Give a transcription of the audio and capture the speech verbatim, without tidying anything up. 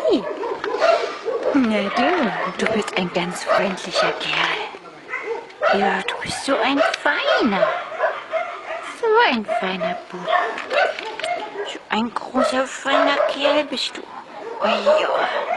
lieb. Na du, du bist ein ganz freundlicher Kerl. Ja, du bist so ein feiner. So ein feiner Bub. So ein großer, feiner Kerl bist du. Oh ja.